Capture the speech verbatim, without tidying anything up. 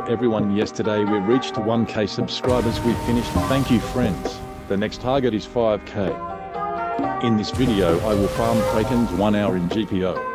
everyone, yesterday we reached one K subscribers. We finished. Thank you friends. The next target is five K. In this video I will farm Krakens one hour in G P O.